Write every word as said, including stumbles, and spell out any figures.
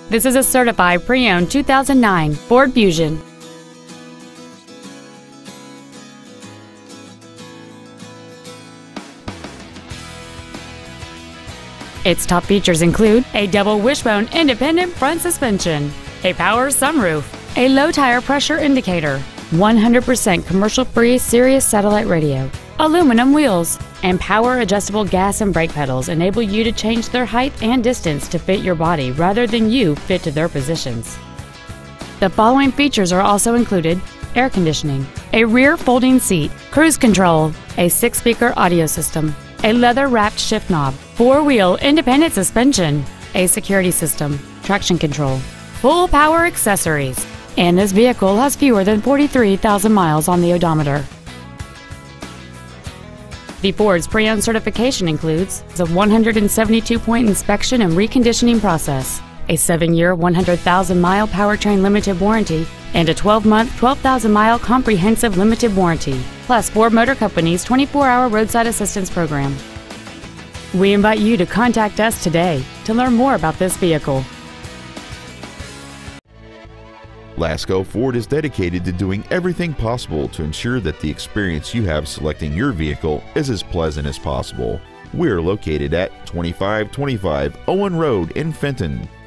This is a certified pre-owned two thousand nine Ford Fusion. Its top features include a double wishbone independent front suspension, a power sunroof, a low tire pressure indicator, one hundred percent commercial-free Sirius satellite radio, aluminum wheels, and power-adjustable gas and brake pedals enable you to change their height and distance to fit your body rather than you fit to their positions. The following features are also included: air conditioning, a rear folding seat, cruise control, a six-speaker audio system, a leather-wrapped shift knob, four-wheel independent suspension, a security system, traction control, full power accessories, and this vehicle has fewer than forty-three thousand miles on the odometer. The Ford's pre-owned certification includes a one hundred seventy-two point inspection and reconditioning process, a seven-year, one hundred thousand mile powertrain limited warranty, and a twelve month, twelve thousand mile comprehensive limited warranty, plus Ford Motor Company's twenty-four hour roadside assistance program. We invite you to contact us today to learn more about this vehicle. Lasco Ford is dedicated to doing everything possible to ensure that the experience you have selecting your vehicle is as pleasant as possible. We're located at twenty-five twenty-five Owen Road in Fenton.